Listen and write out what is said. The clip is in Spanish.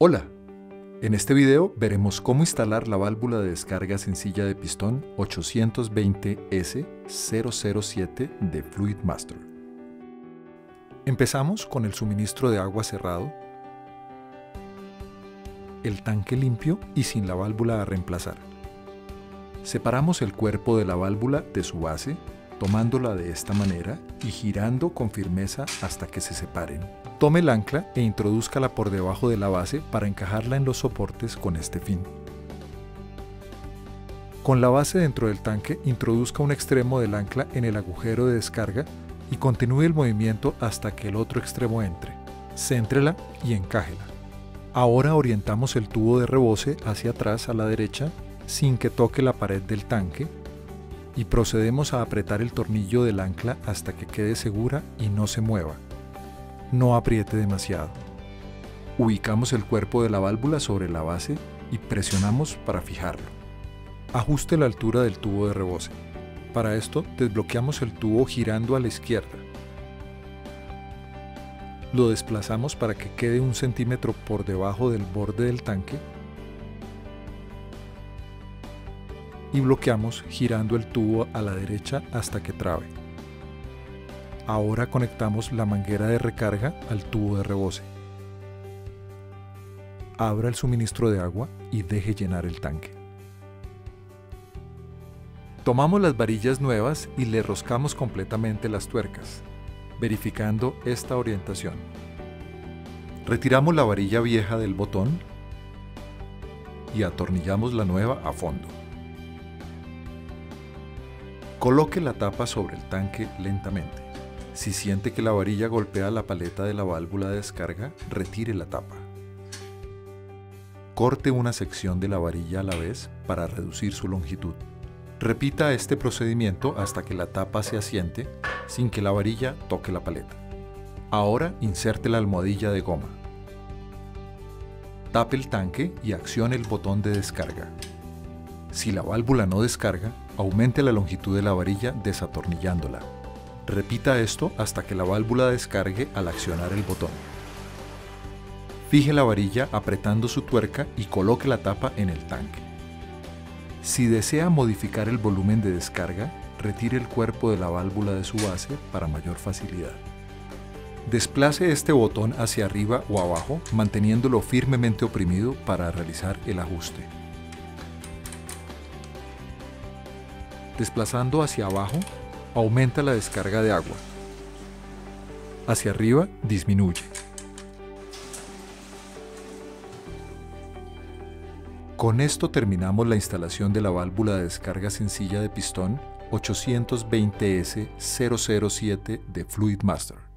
Hola, en este video veremos cómo instalar la válvula de descarga sencilla de pistón 820S007 de Fluidmaster. Empezamos con el suministro de agua cerrado, el tanque limpio y sin la válvula a reemplazar. Separamos el cuerpo de la válvula de su base, tomándola de esta manera y girando con firmeza hasta que se separen. Tome el ancla e introdúzcala por debajo de la base para encajarla en los soportes con este fin. Con la base dentro del tanque, introduzca un extremo del ancla en el agujero de descarga y continúe el movimiento hasta que el otro extremo entre. Céntrela y encájela. Ahora orientamos el tubo de rebose hacia atrás a la derecha sin que toque la pared del tanque y procedemos a apretar el tornillo del ancla hasta que quede segura y no se mueva. No apriete demasiado. Ubicamos el cuerpo de la válvula sobre la base y presionamos para fijarlo. Ajuste la altura del tubo de rebose. Para esto desbloqueamos el tubo girando a la izquierda. Lo desplazamos para que quede 1 centímetro por debajo del borde del tanque y bloqueamos girando el tubo a la derecha hasta que trabe. Ahora conectamos la manguera de recarga al tubo de rebose. Abra el suministro de agua y deje llenar el tanque. Tomamos las varillas nuevas y le roscamos completamente las tuercas, verificando esta orientación. Retiramos la varilla vieja del botón y atornillamos la nueva a fondo. Coloque la tapa sobre el tanque lentamente. Si siente que la varilla golpea la paleta de la válvula de descarga, retire la tapa. Corte una sección de la varilla a la vez para reducir su longitud. Repita este procedimiento hasta que la tapa se asiente sin que la varilla toque la paleta. Ahora inserte la almohadilla de goma. Tape el tanque y accione el botón de descarga. Si la válvula no descarga, aumente la longitud de la varilla desatornillándola. Repita esto hasta que la válvula descargue al accionar el botón. Fije la varilla apretando su tuerca y coloque la tapa en el tanque. Si desea modificar el volumen de descarga, retire el cuerpo de la válvula de su base para mayor facilidad. Desplace este botón hacia arriba o abajo, manteniéndolo firmemente oprimido para realizar el ajuste. Desplazando hacia abajo, aumenta la descarga de agua. Hacia arriba, disminuye. Con esto terminamos la instalación de la válvula de descarga sencilla de pistón 820S007 de Fluidmaster.